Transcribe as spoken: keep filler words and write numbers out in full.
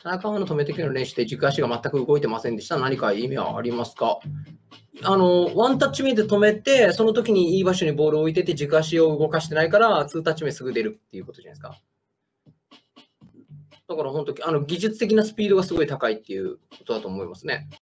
田中碧の止めてくる練習で軸足が全く動いてませんでした。何か意味はありますか？あの、ワンタッチ目で止めて、その時にいい場所にボールを置いてて、軸足を動かしてないから、ツータッチ目すぐ出るっていうことじゃないですか。だから本当、あの技術的なスピードがすごい高いっていうことだと思いますね。